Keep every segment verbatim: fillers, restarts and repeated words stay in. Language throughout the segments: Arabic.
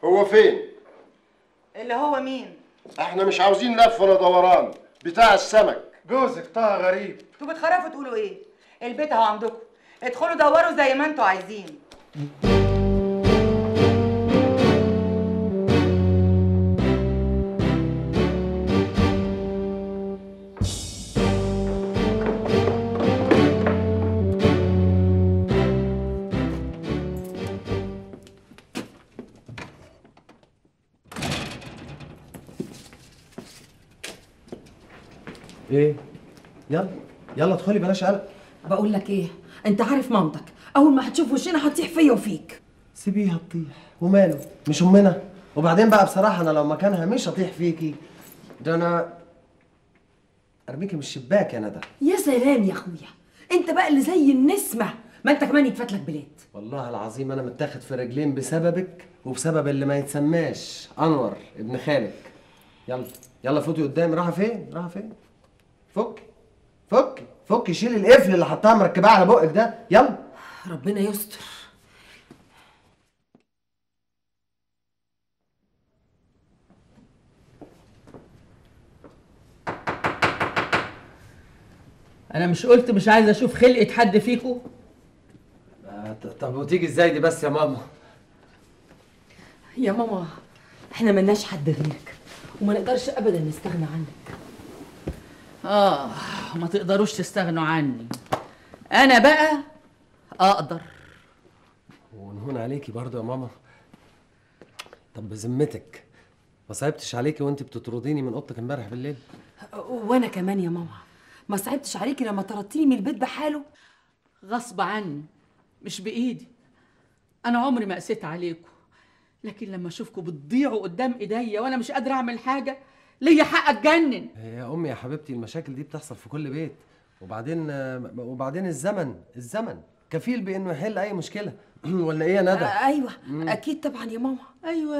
هو فين؟ اللي هو مين؟ احنا مش عاوزين لف ولا دوران، بتاع السمك. جوزك طه غريب. انتوا بتخرفوا تقولوا ايه؟ البيت اهو عندكم، ادخلوا دوروا زي ما انتوا عايزين. ايه؟ يلا يلا ادخلي بلاش قلق. بقول لك ايه، انت عارف مامتك اول ما هتشوف وشنا هتطيح فيا وفيك. سيبيها تطيح وماله، مش امنا. وبعدين بقى بصراحه انا لو مكانها مش هطيح فيكي، ده انا ارميكي من الشباك يا ندى. يا سلام يا اخويا، انت بقى اللي زي النسمه، ما انت كمان يتفات لك بلاد. والله العظيم انا متاخد في رجلين بسببك وبسبب اللي ما يتسماش انور ابن خالك. يلا يلا فوتي قدامي. رايحه فين؟ رايحه فين؟ فك فك فك شيل القفل اللي حطها مركباه على بقك ده. يلا ربنا يستر. انا مش قلت مش عايز اشوف خلقة حد فيكم؟ طب وتيجي ازاي دي بس يا ماما؟ يا ماما احنا ملناش حد غيرك وما نقدرش ابدا نستغنى عنك. اه ما تقدروش تستغنوا عني، انا بقى اقدر. ونهون عليكي برضه يا ماما. طب بذمتك ما صعبتش عليكي وانت بتطرديني من اوضتك امبارح بالليل؟ وانا كمان يا ماما ما صعبتش عليكي لما طردتيني من البيت بحاله؟ غصب عني مش بايدي. انا عمري ما قسيت عليكم، لكن لما اشوفكم بتضيعوا قدام ايديا وانا مش قادره اعمل حاجه ليا حق اتجنن. يا امي يا حبيبتي المشاكل دي بتحصل في كل بيت، وبعدين وبعدين الزمن الزمن كفيل بانه يحل اي مشكله. ولا ايه يا ندى؟ آه ايوه مم. اكيد طبعا يا ماما. ايوه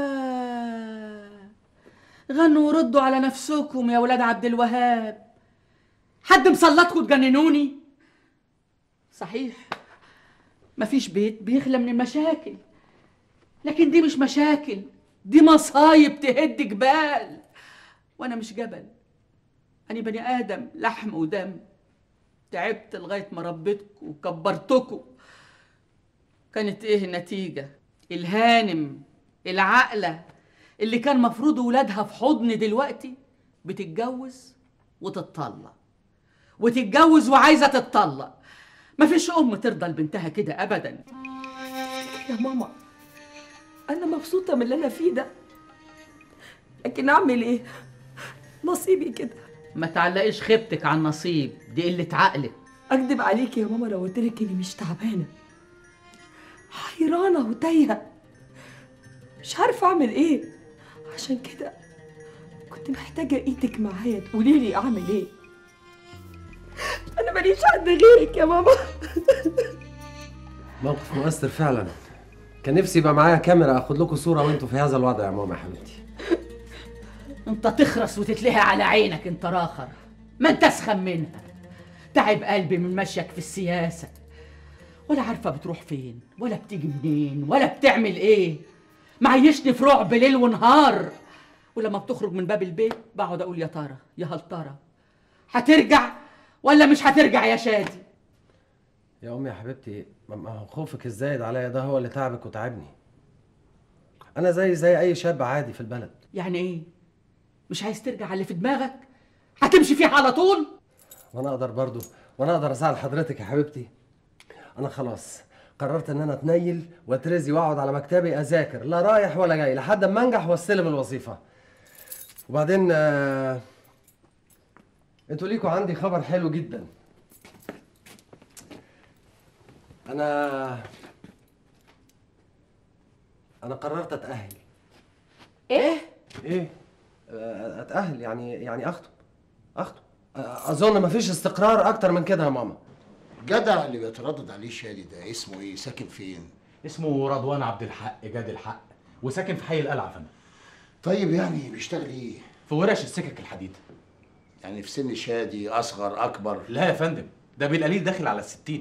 غنوا وردوا على نفسكم يا ولاد عبد الوهاب. حد مسلطكم تجننوني؟ صحيح مفيش بيت بيخلى من المشاكل، لكن دي مش مشاكل، دي مصايب تهد جبال. وانا مش جبل، انا بني ادم لحم ودم. تعبت لغايه ما ربيتكم وكبرتكم. كانت ايه النتيجه؟ الهانم العاقله اللي كان مفروض ولادها في حضن دلوقتي بتتجوز وتتطلق وتتجوز وعايزه تتطلق. مفيش ام ترضى لبنتها كده ابدا. يا ماما انا مبسوطه من اللي انا فيه ده، لكن اعمل ايه؟ نصيبي كده. ما تعلقيش خيبتك على النصيب، دي قله عقلك. اكدب عليكي يا ماما لو قلت لك اني مش تعبانه، حيرانه وتايهه مش عارفه اعمل ايه. عشان كده كنت محتاجه ايدك معايا تقولي لي اعمل ايه. انا ماليش حد غيرك يا ماما. موقف مؤثر فعلا. كان نفسي يبقى معايا كاميرا اخد لكم صوره وانتوا في هذا الوضع يا ماما يا حبيبتي. انت تخرس وتتلهي على عينك انت راخر، ما انت اسخن منها. تعب قلبي من مشيك في السياسه، ولا عارفه بتروح فين ولا بتيجي منين ولا بتعمل ايه. معيشني في رعب ليل ونهار، ولما بتخرج من باب البيت بقعد اقول يا ترى يا هل ترى هترجع ولا مش هترجع يا شادي. يا امي يا حبيبتي ما هو خوفك الزايد عليا ده هو اللي تعبك وتعبني. انا زي زي اي شاب عادي في البلد. يعني ايه؟ مش عايز ترجع على اللي في دماغك؟ هتمشي فيها على طول؟ وانا اقدر برضو وانا اقدر اساعد حضرتك يا حبيبتي. انا خلاص قررت ان انا اتنيل واترزي واقعد على مكتبي اذاكر، لا رايح ولا جاي لحد اما انجح واستلم الوظيفه. وبعدين آه... انتوا ليكوا عندي خبر حلو جدا. انا انا قررت اتاهل. ايه ايه اتاهل يعني يعني اخطب اخطب اظن مفيش استقرار اكتر من كده يا ماما. جدع اللي بيتردد عليه شادي ده اسمه ايه؟ ساكن فين؟ اسمه رضوان عبد الحق جاد الحق، وساكن في حي القلعه فندم. طيب يعني بيشتغل ايه؟ في ورش السكك الحديد. يعني في سن شادي اصغر اكبر؟ لا يا فندم، ده بالقليل داخل على الستين.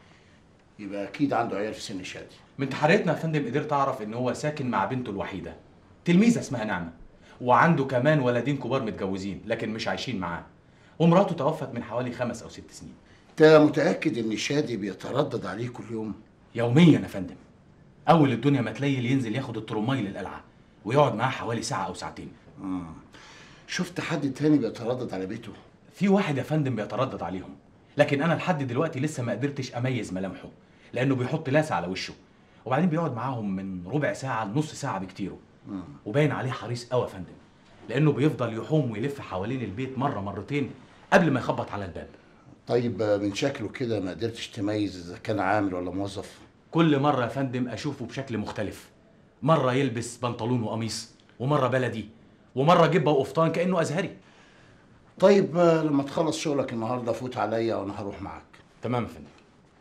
يبقى اكيد عنده عيال في سن شادي. من تحرياتنا يا فندم قدرت اعرف ان هو ساكن مع بنته الوحيده تلميذه اسمها نعمه، وعنده كمان ولدين كبار متجوزين لكن مش عايشين معاه، ومراته توفت من حوالي خمس او ست سنين. انت متاكد ان شادي بيتردد عليه كل يوم؟ يوميا يا فندم. اول الدنيا ما تليل ينزل ياخد الترماي للقلعه ويقعد معاه حوالي ساعه او ساعتين. امم شفت حد تاني بيتردد على بيته؟ في واحد يا فندم بيتردد عليهم، لكن انا لحد دلوقتي لسه ما قدرتش اميز ملامحه، لانه بيحط لاسه على وشه وبعدين بيقعد معاهم من ربع ساعه لنص ساعه بكتيره. وباين عليه حريص قوي يا فندم، لانه بيفضل يحوم ويلف حوالين البيت مره مرتين قبل ما يخبط على الباب. طيب من شكله كده ما قدرتش تميز اذا كان عامل ولا موظف؟ كل مره يا فندم اشوفه بشكل مختلف، مره يلبس بنطلون وقميص، ومره بلدي، ومره جبه وقفطان كانه ازهري. طيب لما تخلص شغلك النهارده فوت عليا وانا هروح معاك. تمام يا فندم.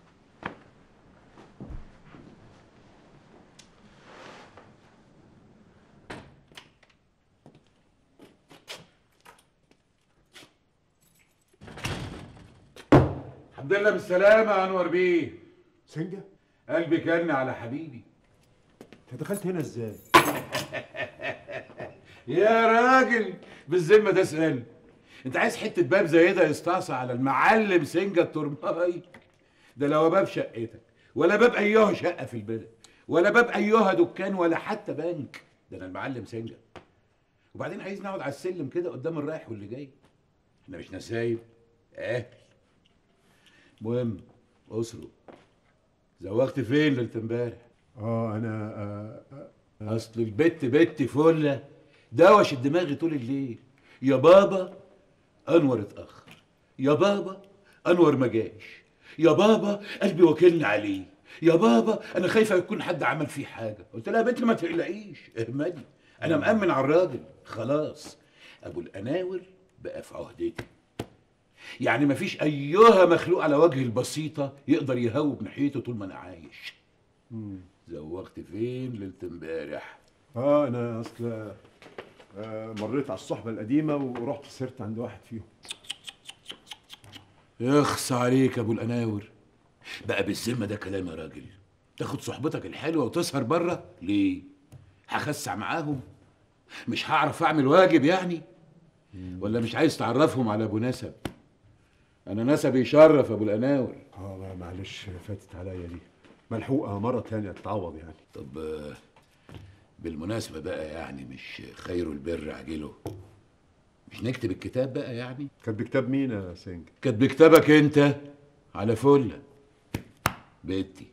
الحمد لله بالسلامة يا أنور بيه. سنجة؟ قلبي كان على حبيبي. أنت دخلت هنا إزاي؟ يا راجل بالذمة ده اسأل. أنت عايز حتة باب زي ده يستعصى على المعلم سنجة الترماي؟ ده لا باب شقتك ولا باب أيها شقة في البلد ولا باب أيها دكان ولا حتى بنك، ده أنا المعلم سنجة. وبعدين عايز نقعد على السلم كده قدام الرايح واللي جاي؟ إحنا مش نسايب أهل. المهم اسره، زوغت فين ليله امبارح؟ اه انا آه آه اصل البت بت فله دوش الدماغ طول الليل. يا بابا انور اتاخر، يا بابا انور ما جاش، يا بابا قلبي وكلني عليه، يا بابا انا خايفه يكون حد عمل فيه حاجه. قلت لها يا بنت ما تقلقيش اهمدي، انا مأمن على الراجل خلاص. ابو القناور بقى في عهدتي، يعني مفيش ايها مخلوق على وجه البسيطه يقدر يهوب ناحيته طول ما انا عايش. زوغت فين ليله امبارح؟ اه انا اصل آه مريت على الصحبه القديمه ورحت سرت عند واحد فيهم. يخص عليك يا ابو القناور، بقى بالذمه ده كلام يا راجل؟ تاخد صحبتك الحلوه وتسهر بره ليه؟ هخسع معاهم؟ مش هعرف اعمل واجب يعني؟ ولا مش عايز تعرفهم على ابو نسب؟ انا نسبي يشرف ابو القناور. اه معلش فاتت عليا دي، ملحوقه مره تانية تتعوض يعني. طب بالمناسبه بقى يعني مش خير البر عاجله؟ مش نكتب الكتاب بقى يعني؟ كاتب كتاب مين يا سنج؟ كاتب كتابك انت على فله بنتي.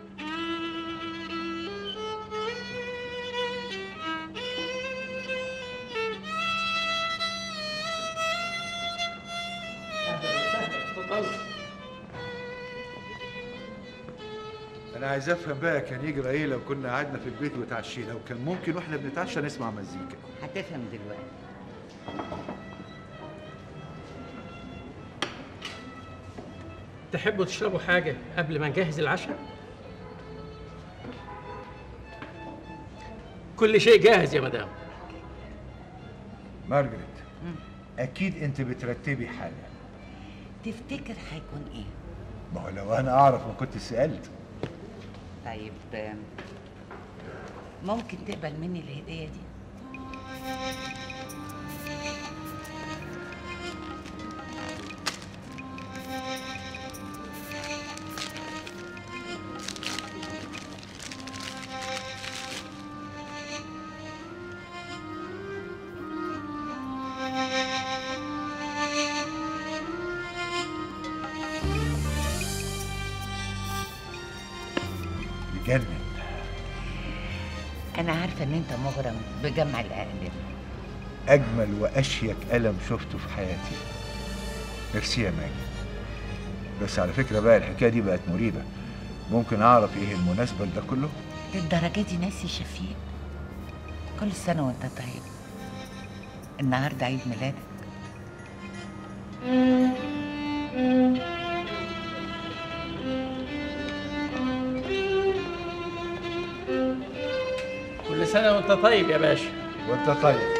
أنا عايز أفهم بقى كان يجرى إيه لو كنا قعدنا في البيت وتعشينا وكان ممكن وإحنا بنتعشى نسمع مزيكا. هتفهم دلوقتي. تحبوا تشربوا حاجة قبل ما نجهز العشاء؟ كل شيء جاهز يا مدام. مارجريت، أكيد أنت بترتبي حاجة. تفتكر هيكون إيه؟ ما هو لو أنا أعرف ما كنت سألت. طيب ممكن تقبل مني الهدية دي؟ جنن. أنا عارفة إن أنت مغرم بجمع الأقلام. أجمل وأشيك قلم شفته في حياتي. ميرسي يا ماجد. بس على فكرة بقى الحكاية دي بقت مريبة. ممكن أعرف إيه المناسبة لده كله؟ للدرجة دي ناسي شفيق؟ كل سنة وأنت طيب. النهاردة عيد ميلادك. كل سنة وأنت طيب يا باشا. وأنت طيب.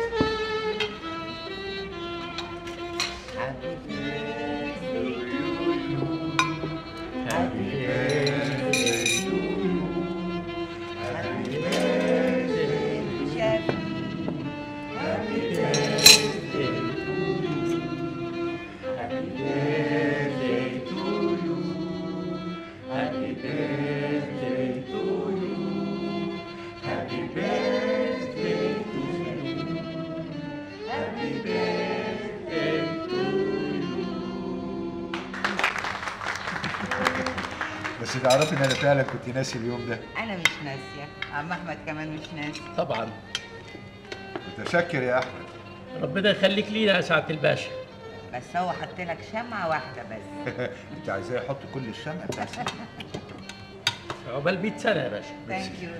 بس تعرفي ان انا فعلا كنت ناسي اليوم ده. انا مش ناسيه، عم احمد كمان مش ناسي. طبعا. متشكر يا احمد. ربنا يخليك لينا يا سعاده الباشا. بس هو حط لك شمعه واحده بس. انت عايزاه يحط كل الشمع بتاعتك؟ عقبال مية سنه يا باشا. ثانك يو.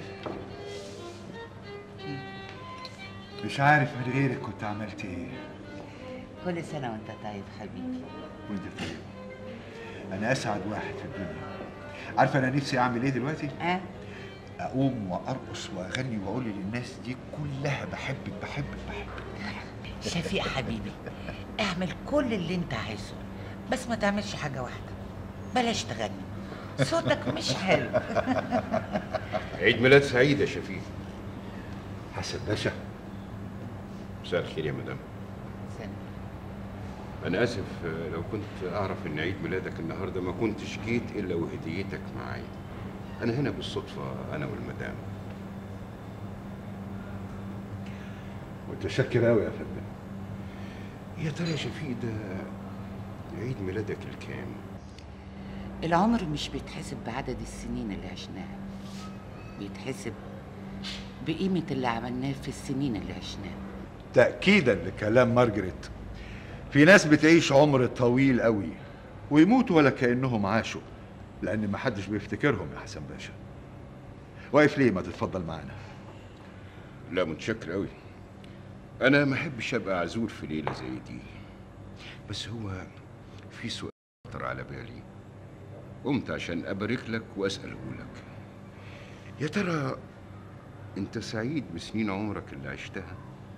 مش عارف من غيرك كنت عملت ايه. كل سنه وانت طيب حبيبي. وانت طيب. انا اسعد واحد في الدنيا. عارفه انا نفسي اعمل ايه دلوقتي؟ اه اقوم وارقص واغني واقول للناس دي كلها بحبك بحبك بحبك. شفيق حبيبي، اعمل كل اللي انت عايزه، بس ما تعملش حاجه واحده. بلاش تغني، صوتك مش حلو. عيد ميلاد سعيد يا شفيق. حسن باشا. مساء الخير يا مدام. أنا آسف لو كنت أعرف إن عيد ميلادك النهارده ما كنتش جيت إلا وهديتك معايا. أنا هنا بالصدفة أنا والمدام. متشكر أوي يا فندم. يا ترى يا شفيق ده عيد ميلادك الكام؟ العمر مش بيتحسب بعدد السنين اللي عشناها، بيتحسب بقيمة اللي عملناه في السنين اللي عشناها. تأكيدا لكلام مارجريت، في ناس بتعيش عمر طويل قوي ويموتوا ولا كأنهم عاشوا، لأن محدش بيفتكرهم يا حسن باشا. واقف ليه؟ ما تتفضل معانا. لا متشكر قوي. أنا ما أحبش أبقى عزول في ليلة زي دي، بس هو في سؤال خطر على بالي، قمت عشان أبارك لك وأسأله لك. يا ترى أنت سعيد بسنين عمرك اللي عشتها؟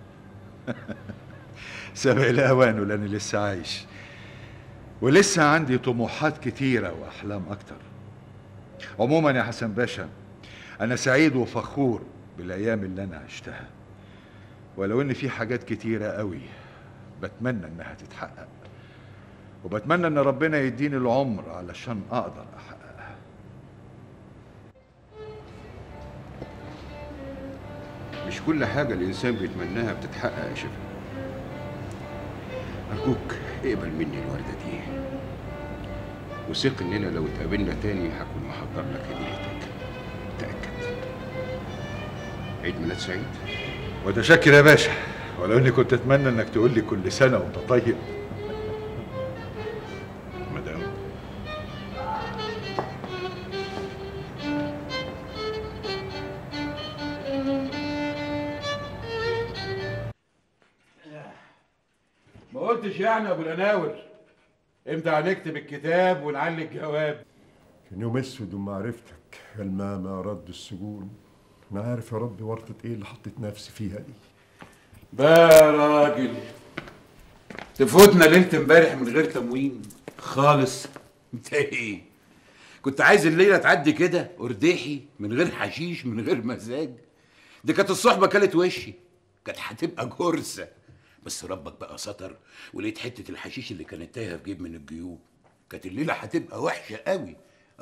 سابق الأوان لأني لسه عايش، ولسه عندي طموحات كتيرة وأحلام أكتر. عموما يا حسن باشا، أنا سعيد وفخور بالأيام اللي أنا عشتها، ولو إن في حاجات كتيرة قوي بتمنى إنها تتحقق، وبتمنى إن ربنا يديني العمر علشان أقدر أحققها. مش كل حاجة الإنسان بيتمناها بتتحقق يا شفيق. أرجوك اقبل مني الوردة دي، وثق إننا لو اتقابلنا تاني هكون محضر لك هديتك. تأكد. عيد ميلاد سعيد. متشكر يا باشا، ولو إني كنت أتمنى إنك تقول لي كل سنة وأنت طيب. مدام. ما قلتش يعني يا ابو الاناور امتى هنكتب الكتاب ونعلي الجواب؟ كان يوم اسود وما عرفتك الماما رد السجون. انا عارف يا ربي ورطه ايه اللي حطيت نفسي فيها دي. بقى يا راجل تفوتنا ليله امبارح من غير تموين خالص. انت ايه كنت عايز الليله تعدي كده ارداحي من غير حشيش من غير مزاج؟ دي كانت الصحبه كلت وشي، كانت هتبقى جرسه، بس ربك بقى ستر ولقيت حته الحشيش اللي كانت تايهه في جيب من الجيوب. كانت الليله هتبقى وحشه قوي.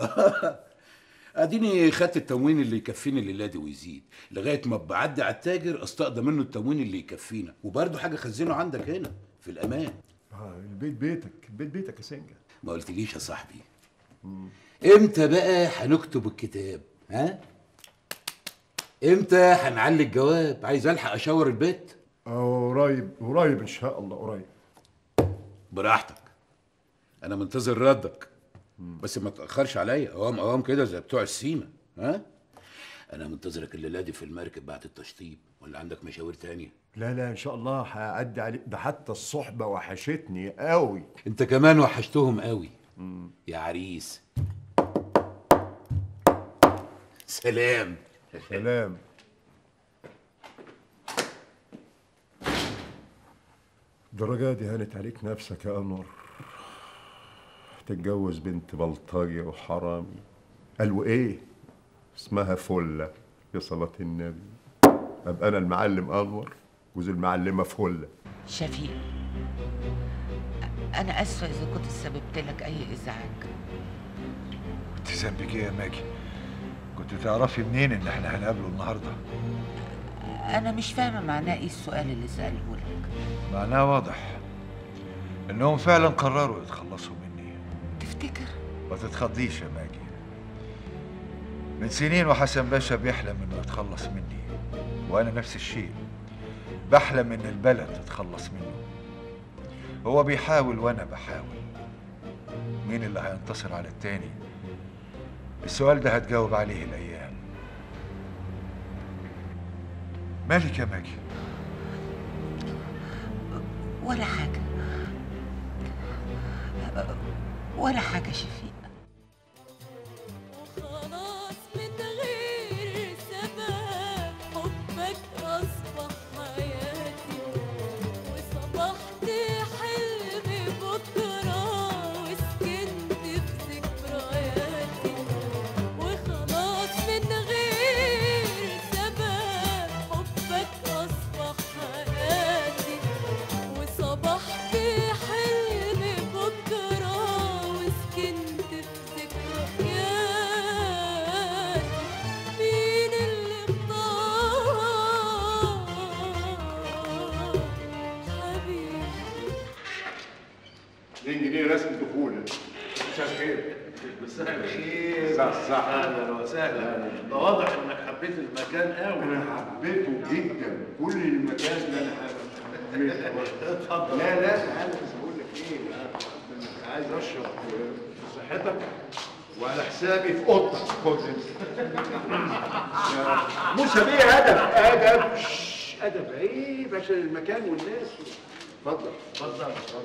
اديني خدت التموين اللي يكفيني الليله دي ويزيد، لغايه ما بعدي على التاجر استقضى منه التموين اللي يكفينا، وبرده حاجه خزنه عندك هنا في الامان. آه البيت بيتك، البيت بيتك يا سنجة. ما قلتليش يا صاحبي امتى بقى هنكتب الكتاب؟ ها؟ امتى هنعلي الجواب؟ عايز الحق اشاور البيت؟ اه قريب قريب ان شاء الله قريب. براحتك، انا منتظر ردك، بس ما تاخرش عليا اوام اوام كده زي بتوع السيما. ها؟ انا منتظرك الليله دي في المركب بعد التشطيب، ولا عندك مشاوير تانية؟ لا لا ان شاء الله هعدي عليك، ده حتى الصحبه وحشتني قوي. انت كمان وحشتهم قوي يا عريس. سلام. سلام. الدرجة دي هانت عليك نفسك يا أنور، تتجوز بنت بلطجي وحرامي. قالوا ايه؟ اسمها فلة يا صلاة النبي. ابقى انا المعلم انور جوز المعلمة فلة. شفيق، انا اسفه اذا كنت سببت لك اي ازعاج. انت ذنبك ايه يا ماجي؟ كنت تعرفي منين ان احنا هنقابله النهارده؟ انا مش فاهمه معناه ايه السؤال اللي ساله لك. معناه واضح انهم فعلا قرروا يتخلصوا مني. تفتكر؟ ما تتخضيش يا ماجي، من سنين وحسن باشا بيحلم انه يتخلص مني، وانا نفس الشيء بحلم ان البلد تتخلص منه. هو بيحاول وانا بحاول، مين اللي هينتصر على التاني؟ السؤال ده هتجاوب عليه الايام. مالك يا ماجي؟ ولا حاجه ولا حاجه شفيق. وخلاص من غير سبب حبك أصبح حياتي، وصبحت حلمي بكرة وسكنت في ذكرياتي. وخلاص من غير سبب حبك أصبح حياتي، وصبحت حلمي بكرة وسكنت في ذكرياتي. مين اللي اختار حبيبي؟ اتنين جنيه رسم دخول. مساء الخير. مساء الخير. صح صح. اهلا وسهلا. ده واضح انك حبيت المكان قوي. انا حبيته جدا، كل المكان اللي انا حبيته. اتفضل. لا لا تعالى بس بقول لك ايه، انا عايز اشرب صحتك وعلى حسابي في اوضتك. خد موسى بيه ادب ادب شش، ادب عيب عشان المكان والناس. اتفضل اتفضل اتفضل.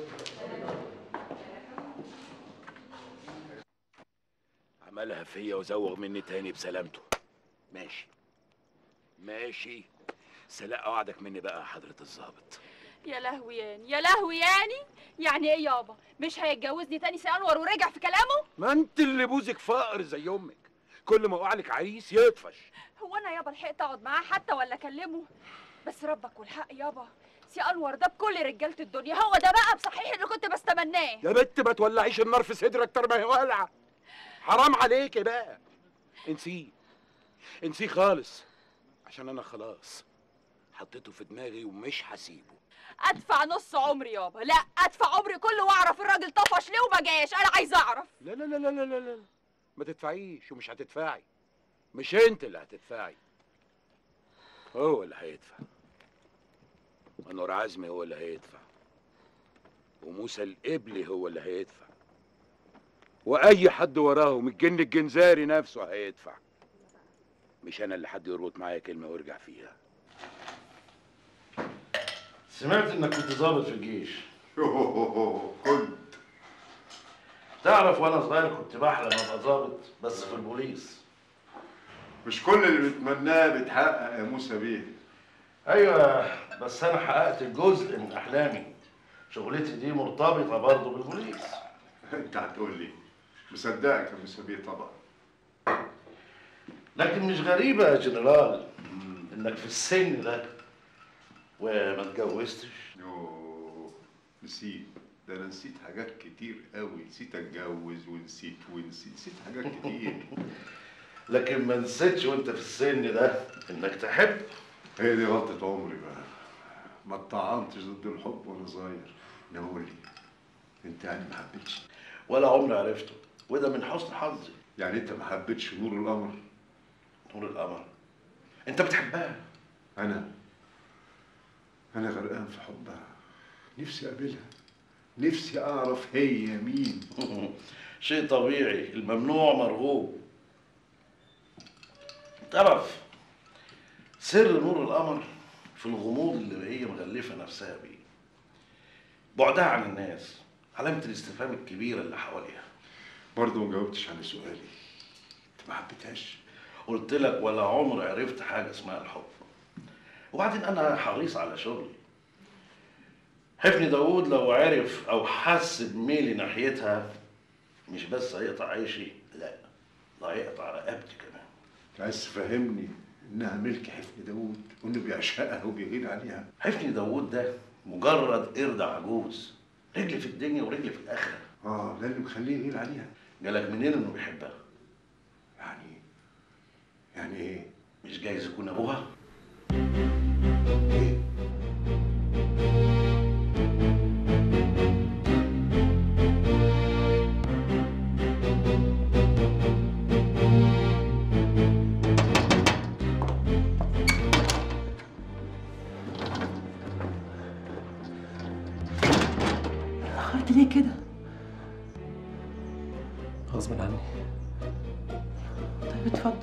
عملها فيا وزوغ مني تاني بسلامته. ماشي ماشي، سلاء وعدك مني بقى يا حضرة الظابط. يا لهوي يعني يا لهوي يعني يعني ايه يابا؟ مش هيتجوزني تاني سي انور ورجع في كلامه؟ ما انت اللي بوزك فقر زي امك، كل ما اقع لك عريس يطفش. هو انا يابا لحقت اقعد معاه حتى ولا اكلمه؟ بس ربك والحق يابا، سي انور ده بكل رجاله الدنيا، هو ده بقى بصحيح اللي كنت بستمناه. يا بت ما تولعيش النار في صدرك اكتر ما هي والعه، حرام عليكي بقى. انسيه انسيه خالص، عشان انا خلاص حطيته في دماغي ومش هسيبه. ادفع نص عمري يابا، لا ادفع عمري كله واعرف الراجل طفش ليه وما جاش، انا عايزه اعرف. لا لا لا لا لا لا لا ما تدفعيش ومش هتدفعي، مش انت اللي هتدفعي، هو اللي هيدفع. منور عزمي هو اللي هيدفع، وموسى القبلي هو اللي هيدفع، واي حد وراهم الجن الجنزاري نفسه هيدفع. مش انا اللي حد يربط معايا كلمه ويرجع فيها. سمعت انك كنت ضابط في الجيش. كنت تعرف وانا صغير كنت بحلم ابقى ضابط بس في البوليس. مش كل اللي بتمناه بيتحقق يا موسى بيه. ايوه بس انا حققت جزء من احلامي، شغلتي دي مرتبطه برضه بالبوليس. انت هتقول لي مصدقك يا موسى بيه طبعا، لكن مش غريبه يا جنرال انك في السن ده وما اتجوزتش. يوه نسيت، ده انا نسيت حاجات كتير قوي، نسيت اتجوز ونسيت ونسيت نسيت حاجات كتير. لكن ما نسيتش وانت في السن ده انك تحب. هي دي غلطة عمري بقى، ما اتطعنتش ضد الحب وانا صغير. نقول لي انت يعني ما حبيتش؟ ولا عمري عرفته، وده من حسن حظي. يعني انت ما حبيتش نور القمر؟ نور القمر انت بتحبها؟ انا انا غرقان في حبها، نفسي اقابلها، نفسي اعرف هي مين. شيء طبيعي، الممنوع مرغوب. تعرف سر نور القمر في الغموض اللي هي مغلفه نفسها بيه، بعدها عن الناس، علامه الاستفهام الكبيره اللي حواليها. برضه ما جاوبتش على سؤالي، انت ما حبيتهاش؟ قلت لك ولا عمر عرفت حاجه اسمها الحب. وبعدين انا حريص على شغلي. حفني داوود لو عرف او حس بميلي ناحيتها مش بس هيقطع عيشي، لا ده هيقطع رقبتي كمان. انت عايز تفهمني انها ملك حفني داوود وانه بيعشقها وبيغير عليها؟ حفني داوود ده مجرد قرد عجوز رجل في الدنيا ورجل في الاخره. اه ده اللي مخليه يغير عليها. جالك منين انه بيحبها؟ يعني يعني ايه؟ مش جايز يكون ابوها؟ ايه؟ اتأخرت ليه كده؟ غصب عني. طيب اتفضل.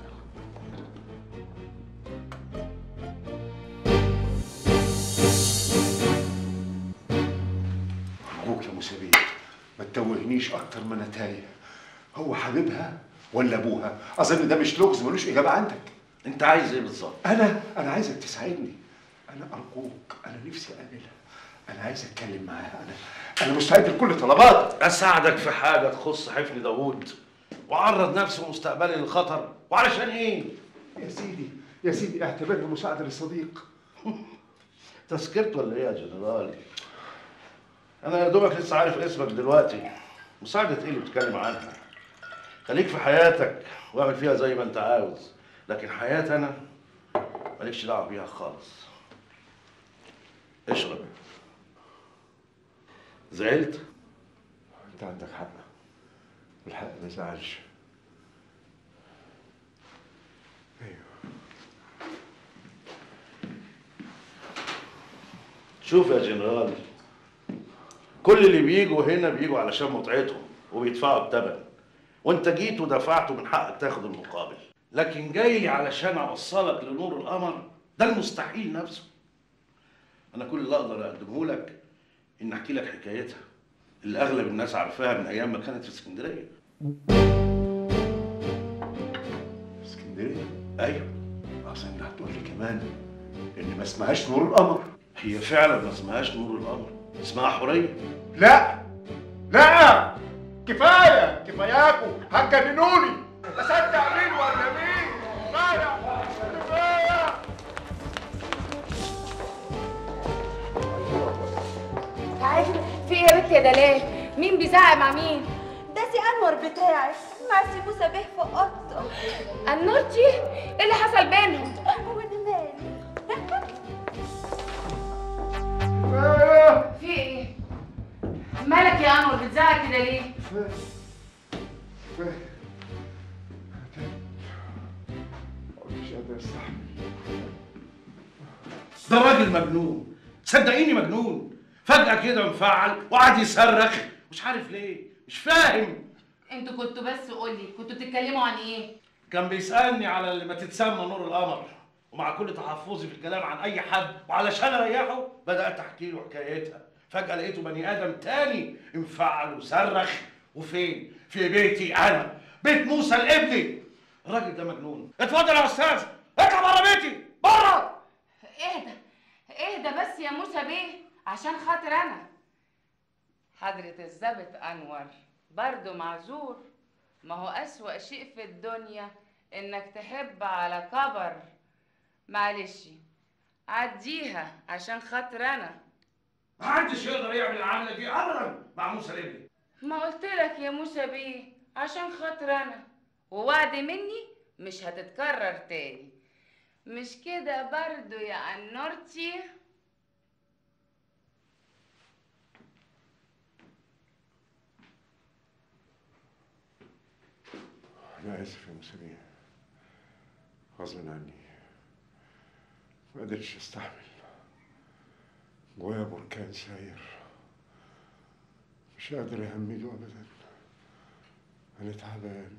ابوك يا مسابير ما تتوهنيش اكتر ما انا تايه. هو حبيبها ولا ابوها؟ اظن ده مش لغز ملوش اجابه عندك. انت عايز ايه بالظبط؟ انا انا عايزك تساعدني. انا ارجوك، انا نفسي اقابلها. انا عايز اتكلم معاها. انا انا مستعد لكل طلباتك. اساعدك في حاجه تخص حفني داوود وعرض نفسه ومستقبلي للخطر، وعلشان ايه؟ يا سيدي يا سيدي اعتبرها مساعده للصديق. تسكرت ولا ايه يا جنرال؟ انا يا دوبك لسه عارف اسمك دلوقتي. مساعده ايه اللي بتتكلم عنها؟ خليك في حياتك واعمل فيها زي ما انت عاوز، لكن حياتي انا مالكش دعوه بيها خالص. اشرب. زعلت؟ انت عندك حق، والحق ما يزعلش. ايوه. شوف يا جنرال، كل اللي بيجوا هنا بيجوا علشان متعتهم وبيدفعوا الثمن، وانت جيت ودفعت ومن حقك تاخد المقابل، لكن جاي لي علشان اوصلك لنور القمر ده المستحيل نفسه. انا كل اللي اقدر اقدمه لك ان احكي لك حكايتها اللي اغلب الناس عارفاها من ايام ما كانت في اسكندريه. اسكندريه؟ ايوه. اظن هتقول لي كمان ان ما اسمهاش نور القمر. هي فعلا ما اسمهاش نور القمر، اسمها حوريه. لا لا كفايه كفاياكم، هتجننوني. اصدق مين ولا مين؟ كفايه كفايه. تعالي في ايه يا بنت يا دلال؟ مين بيزعق مع مين؟ ده سي انور بتاعي مع سي موسى بيه في اوضته. النورتي؟ ايه اللي حصل بينهم؟ وانا مالي؟ في ايه؟ مالك يا انور بتزعق كده ليه؟ كفايه. مش قادر استحمل. ده راجل مجنون، صدقيني مجنون. فجأة كده انفعل وقعد يصرخ مش عارف ليه، مش فاهم. انتوا كنتوا بس قولي كنتوا بتتكلموا عن ايه؟ كان بيسألني على اللي ما تتسمى نور القمر، ومع كل تحفظي في الكلام عن أي حد وعلشان أريحه بدأت أحكي له حكايتها. فجأة لقيته بني آدم تاني انفعل وصرخ. وفين؟ في بيتي أنا، بيت موسى لابني. الراجل ده مجنون. اتفضل يا أستاذ، اطلع بره بيتي، بره. اهدى اهدى بس يا موسى بيه عشان خاطر انا. حضرة الظابط انور برضه معذور، ما هو اسوأ شيء في الدنيا انك تحب على كبر. معلش عديها عشان خاطر انا. محدش يقدر يعمل العملة دي أبدا مع موسى لابني. ما قلت لك يا موسى بيه عشان خاطر انا، ووعد مني مش هتتكرر تاني. مش كده برضو يا انورتي؟ انا اسف يا مسامير، غصب عني. ما قدرتش استحمل. جوايا بركان ساير مش قادر اهمله ابدا. انا تعبان.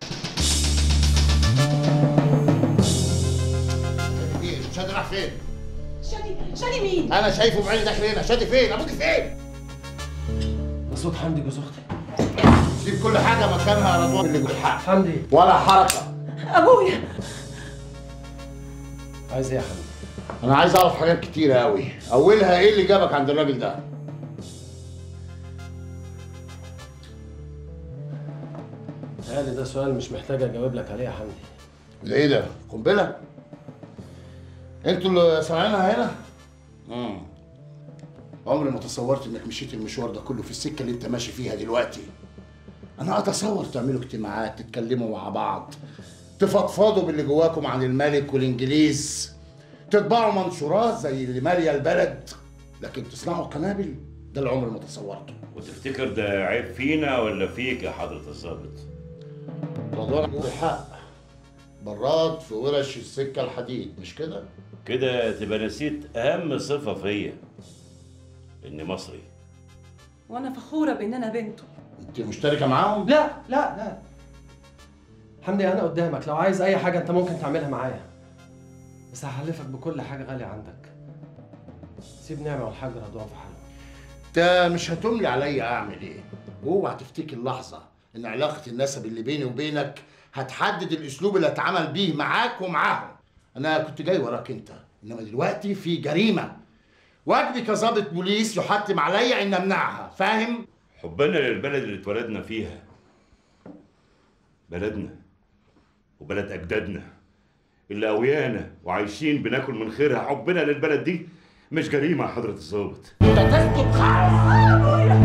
ايه شادي راح فين؟ شادي شادي مين؟ انا شايفه بعيني داخل هنا. شادي فين؟ ابوك فين؟ ده صوت حمدي جوز اختي. سيب كل حاجه مكانها يا رضوان. اللي بالحق حمدي ولا حركه. ابويا عايز ايه يا حمدي؟ انا عايز اعرف حاجات كتيره قوي. اولها ايه اللي جابك عند الراجل ده؟ يعني ده سؤال مش محتاج اجاوب لك عليه يا حمدي. ده ايه ده؟ قنبله؟ انتوا اللي سامعينها هنا؟ امم عمري ما تصورت انك مشيت المشوار ده كله في السكه اللي انت ماشي فيها دلوقتي. انا اتصور تعملوا اجتماعات، تتكلموا مع بعض، تفضفضوا باللي جواكم عن الملك والانجليز، تطبعوا منشورات زي اللي ماليه البلد، لكن تصنعوا قنابل ده اللي عمري ما تصورته. وتفتكر ده عيب فينا ولا فيك يا حضرة الضابط؟ رضوان عنده الحق، براد في ورش السكه الحديد، مش كده؟ كده تبقى نسيت أهم صفة فيا، إني مصري. وانا فخوره بان انا بنته. انت مشتركه معاهم؟ لا لا لا حمدي، انا قدامك، لو عايز اي حاجه انت ممكن تعملها معايا، بس هحلفك بكل حاجه غاليه عندك. سيب نعمه والحاج رضوان في حاله. انت مش هتملي عليا اعمل ايه؟ واوعى تفتكر لحظه ان علاقه النسب اللي بيني وبينك هتحدد الاسلوب اللي هتعامل بيه معاك ومعاهم. انا كنت جاي وراك انت، انما دلوقتي في جريمه واجبي كظابط بوليس يحتم عليا ان امنعها، فاهم؟ حبنا للبلد اللي اتولدنا فيها، بلدنا وبلد اجدادنا اللي قويانا وعايشين بناكل من خيرها، حبنا للبلد دي مش جريمه يا حضره الضابط. انت تسكت خالص.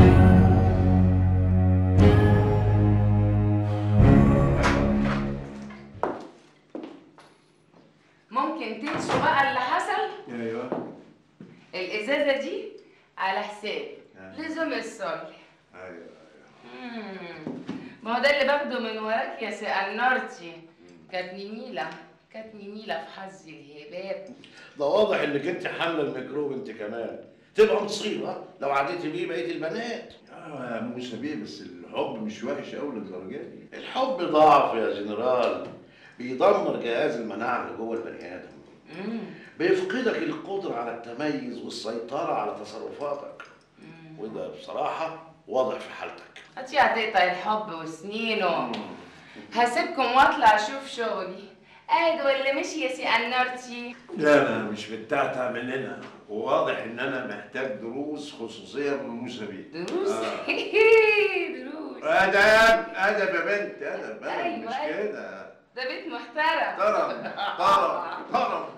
ممكن تنسوا بقى اللي حصل؟ ايوه الازازه دي على حسابي، لزوم الصلح. ايوه مم. ما هو ده اللي باخده من وراك يا سي النارتي. كانت نميله كانت نميله في حظ الهباب. ده واضح انك انت حامله الميكروب انت كمان، تبقى مصيبه لو عديتي بيه بقيه البنات. اه يا موسى بيه، بس الحب مش وحش قوي للدرجه دي. الحب ضعف يا جنرال، بيدمر جهاز المناعه اللي جوه البني ادم. بيفقدك القدره على التميز والسيطره على تصرفاتك. وده بصراحه واضح في حالتك. هاتي هتقطع الحب وسنينه. هسيبكم واطلع اشوف شغلي. قاعد ولا مشي يا سي النارتي؟ لا انا مش بتاعتها مننا، وواضح ان انا محتاج دروس خصوصيه من موسى بيه. دروس؟ آه. دروس ادب ادب يا بنت، ادب ادب. أيوة، مش أيوة. كده. ده بيت محترم. طرب طرب طرب.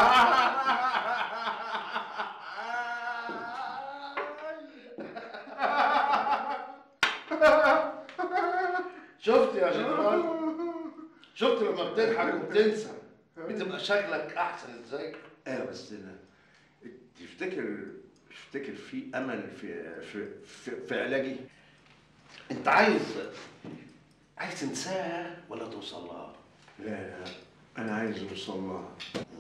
شفت يا جنرال؟ شفت لما بتضحك وبتنسى بتبقى شكلك احسن ازاي؟ ايوه بس انا تفتكر تفتكر في امل في في في, في علاجي؟ انت عايز عايز تنساها ولا توصل لها؟ لا لا انا عايز اوصل لها.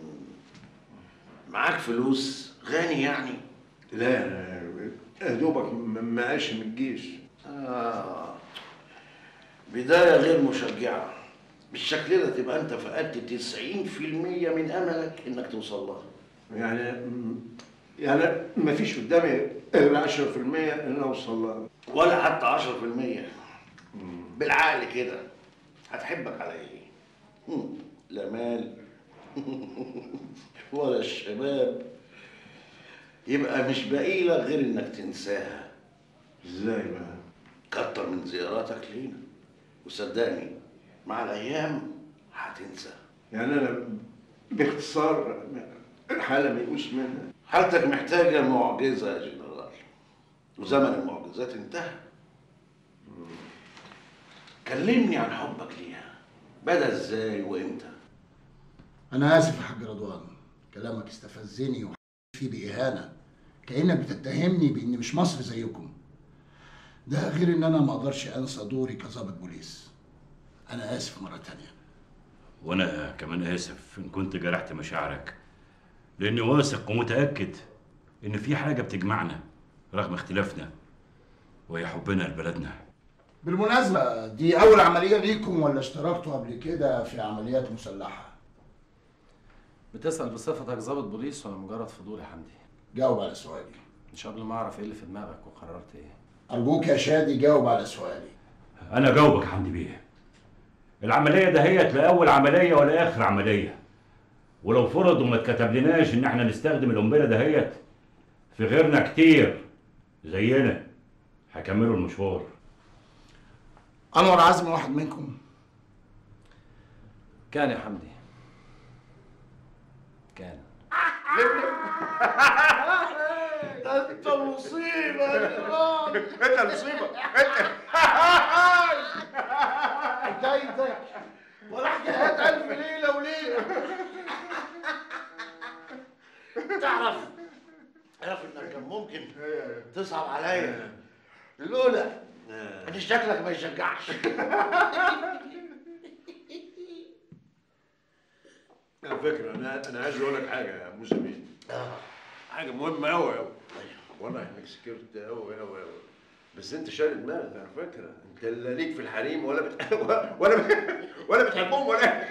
معاك فلوس؟ غني يعني؟ لا لا يا دوبك معاش من الجيش. اه بدايه غير مشجعه. بالشكل ده تبقى انت فقدت تسعين في المية من املك انك توصل لها. يعني يعني ما فيش قدامي غير عشرة في المية ان انا اوصل لها. ولا حتى عشرة في المية. بالعقل كده هتحبك على ايه؟ مم. لا مال ولا الشباب. يبقى مش باقي لك غير انك تنساها. ازاي بقى؟ كتر من زياراتك لينا، وصدقني مع الايام هتنسى. يعني انا باختصار الحاله ميؤوس منها. حالتك محتاجه معجزه يا جنرال، وزمن المعجزات انتهى. كلمني عن حبك ليها، بدا ازاي وامتى؟ انا اسف يا حاج رضوان، كلامك استفزني وحسيت فيه باهانه، كانك بتتهمني باني مش مصري زيكم. ده غير ان انا ما اقدرش انسى دوري كظابط بوليس. انا اسف مره تانية. وانا كمان اسف ان كنت جرحت مشاعرك، لاني واثق ومتاكد ان في حاجه بتجمعنا رغم اختلافنا، وهي حبنا لبلدنا. بالمناسبه دي اول عمليه ليكم ولا اشتركتوا قبل كده في عمليات مسلحه؟ بتسأل بصفتك ضابط بوليس ولا مجرد فضول يا حمدي؟ جاوب على سؤالي. مش قبل ما اعرف ايه اللي في دماغك وقررت ايه. ارجوك يا شادي جاوب على سؤالي. انا جاوبك يا حمدي بيه. العمليه دهيت لا اول عمليه ولا اخر عمليه، ولو فرض وما اتكتبلناش ان احنا نستخدم القنبله دهيت في غيرنا كتير زينا هيكملوا المشوار. انور عزمي واحد منكم؟ كان يا حمدي كان. ده انت مصيبه يا راجل. انت مصيبه انت. حكايتك ولا حكايات الف ليله وليله. تعرف تعرف انك كان ممكن تصعب عليا لولا ان شكلك ما يشجعش. على فكره انا انا عايز اقول لك حاجه يا موسى بيه. حاجه مهمه قوي قوي. والله انك سكرت قوي قوي قوي. بس انت شارد دماغك على فكره. انت لا ليك في الحريم ولا بت... ولا بت... ولا بتحبهم ولا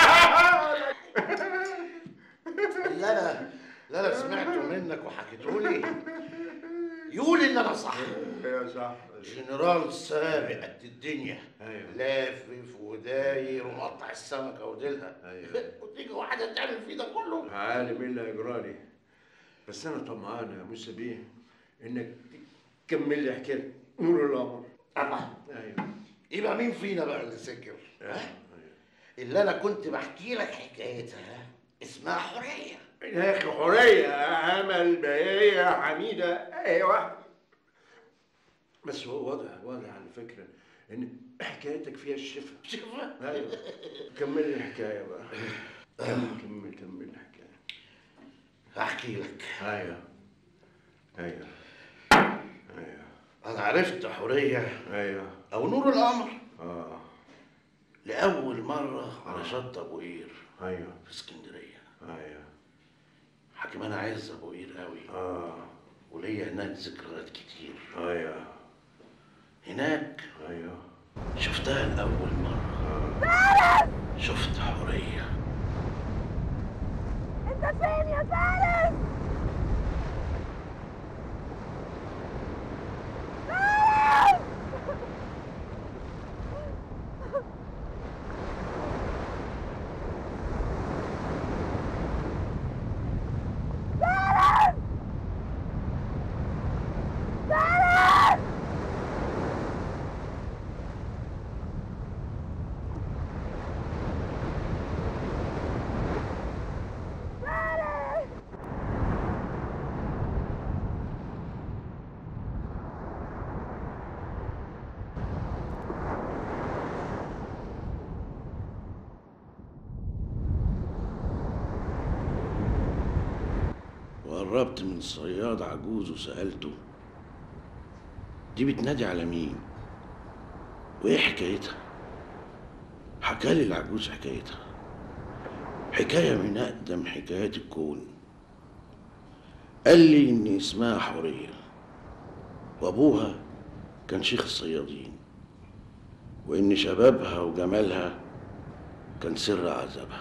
اللي انا اللي انا سمعته منك وحكيته لي يقول ان انا صح. ايوه صح. جنرال سابق قد الدنيا. ايوه لافف وداير ومقطع السمكه وديلها. ايوه وتيجي واحده تعمل فيه ده كله. عالم ايه اللي هيجرالي. بس انا طمعان يا موسى بيه انك تكمل لي حكايه نور القمر. الله. ايوه يبقى مين فينا بقى اللي سكر؟ أيوة. اللي انا كنت بحكي لك حكايتها اسمها حوريه. يا اخي حوريه امل بهيه حميده ايوه. بس هو واضح واضح على فكره ان حكايتك فيها الشفا. شفا؟ ايوه. كمل لي الحكايه بقى. كمل كمل كمل الحكايه. هحكي لك. ايوه ايوه ايوه. انا عرفت حوريه ايوه او نور القمر اه لاول مره على شط ابو قير. ايوه في اسكندريه. ايوه. حكيم انا عايز ابو قير قوي. اه وليا هناك ذكريات كتير. ايوه هناك ايوه شفتها لاول مره. فارس شفت حوريه. انت فين يا فارس؟ فارس فارس فارس وقربت من صياد عجوز وسألته دي بتنادي على مين؟ وايه حكايتها؟ حكالي العجوز حكايتها. حكاية من أقدم حكايات الكون. قال لي إن اسمها حورية وأبوها كان شيخ الصيادين وإن شبابها وجمالها كان سر عذابها.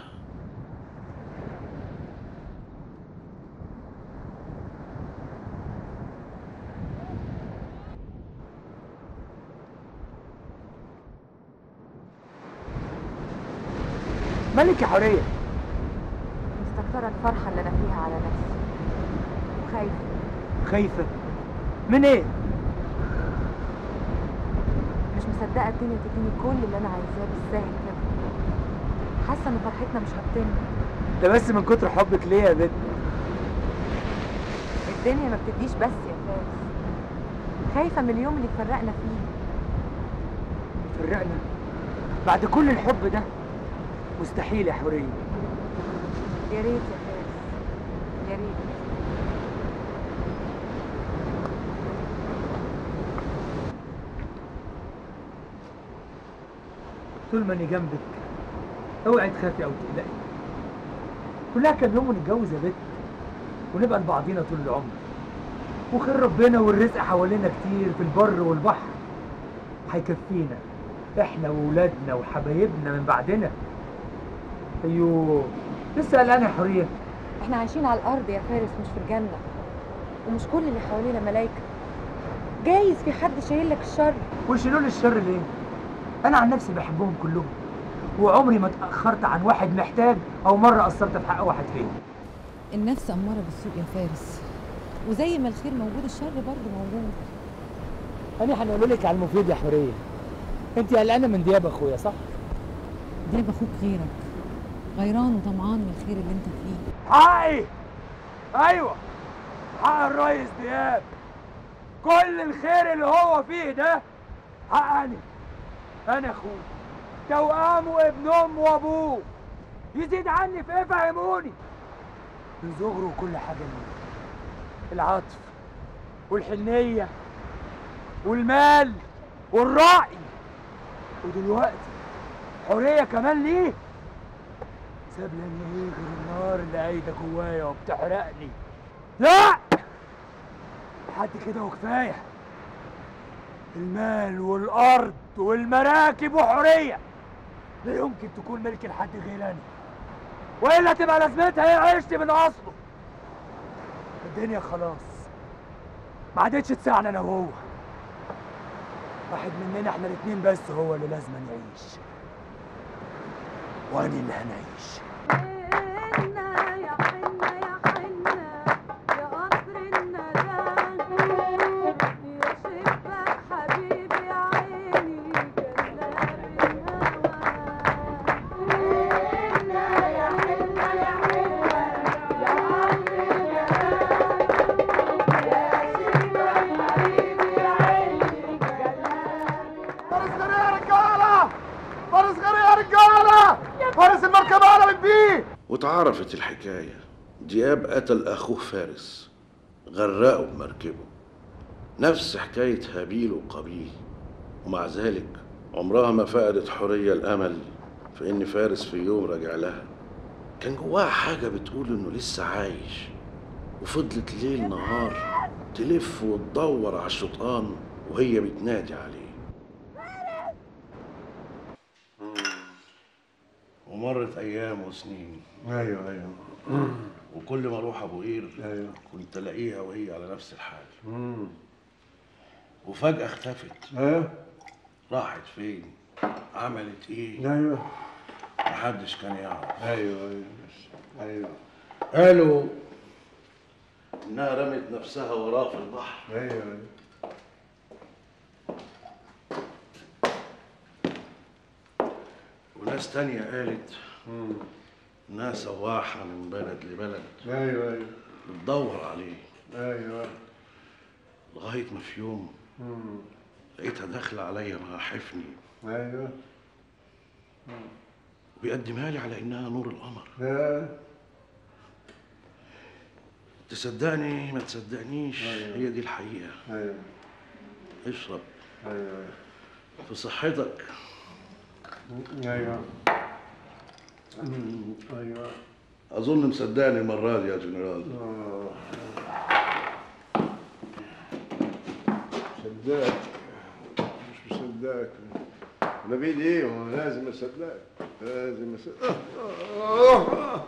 مالك يا حورية؟ مستكترة الفرحة اللي أنا فيها على نفسي وخايفة. خايفة؟ من إيه؟ مش مصدقة الدنيا تديني كل اللي أنا عايزاه بالسهل كده. حاسة إن فرحتنا مش هتتم. ده بس من كتر حبك ليا يا بنت. الدنيا ما بتديش بس يا فارس. خايفة من اليوم اللي اتفرقنا فيه. اتفرقنا؟ بعد كل الحب ده؟ مستحيل يا حورية. يا ريت يا فارس يا ريت. طول ما اني جنبك اوعي تخافي او تقلقي. كلها كام يوم ونتجوز يا بت ونبقى لبعضينا طول العمر. وخير ربنا والرزق حوالينا كتير في البر والبحر هيكفينا احنا وولادنا وحبايبنا من بعدنا. ايوه لسه قلقانه يا حوريه؟ احنا عايشين على الارض يا فارس مش في الجنه. ومش كل اللي حوالينا ملايكه. جايز في حد شايل لك الشر. ويشيلوا لي الشر ليه؟ انا عن نفسي بحبهم كلهم وعمري ما اتاخرت عن واحد محتاج او مره قصرت في حق واحد فيهم. النفس اماره بالسوء يا فارس وزي ما الخير موجود الشر برضه موجود. انا هنقول لك على المفيد يا حوريه. انت قلقانه من دياب اخويا صح؟ دياب اخوك غيرك غيران وطمعان من الخير اللي انت فيه. حقي ايوه حق الريس دياب. كل الخير اللي هو فيه ده حق انا. انا اخوه توأمه وابن امه وابوه. يزيد عني في ايه؟ فهموني. من صغره وكل حاجه ليه. العطف والحنيه والمال والرأي، ودلوقتي حريه كمان ليه. ساب لي ايه غير النار اللي قايده جوايا وبتحرقني؟ لا لحد كده وكفايه. المال والارض والمراكب وحريه لا يمكن تكون ملك لحد غيراني، والا تبقى لازمتها ايه عشت من اصله. الدنيا خلاص ما عادتش تساعنا انا وهو. واحد مننا احنا الاتنين بس هو اللي لازم يعيش، واني اللي هنعيش. واتعرفت الحكاية. دياب قتل أخوه فارس، غرقه بمركبه، نفس حكاية هابيل وقابيل. ومع ذلك عمرها ما فقدت حورية الأمل في إن فارس في يوم رجع لها. كان جواها حاجة بتقول إنه لسه عايش، وفضلت ليل نهار تلف وتدور على الشيطان وهي بتنادي عليه. ومرت ايام وسنين. ايوه ايوه. وكل ما اروح ابو قير ايوه كنت الاقيها وهي على نفس الحال. امم وفجأة اختفت. ايوه. راحت فين؟ عملت ايه؟ ايوه. محدش كان يعرف. ايوه ايوه ايوه. قالوا انها رمت نفسها وراه في البحر. ايوه ايوه. وناس تانية قالت انها سواحة من بلد لبلد. ايوه ايوه. بتدور عليه. ايوه. لغاية ما في يوم مم. لقيتها داخلة عليا مع حفني. ايوه. وبيقدمها لي على انها نور القمر. ايوه. تصدقني ما تصدقنيش. أيوة. هي دي الحقيقة. ايوه. اشرب. ايوه. في صحتك. ايوه. ايوه. اظن مصدقني المرة دي يا جنرال. اه مصدقك. مش مصدقك. انا بايدي ايه؟ وانا لازم اصدقك. لازم اصدقك.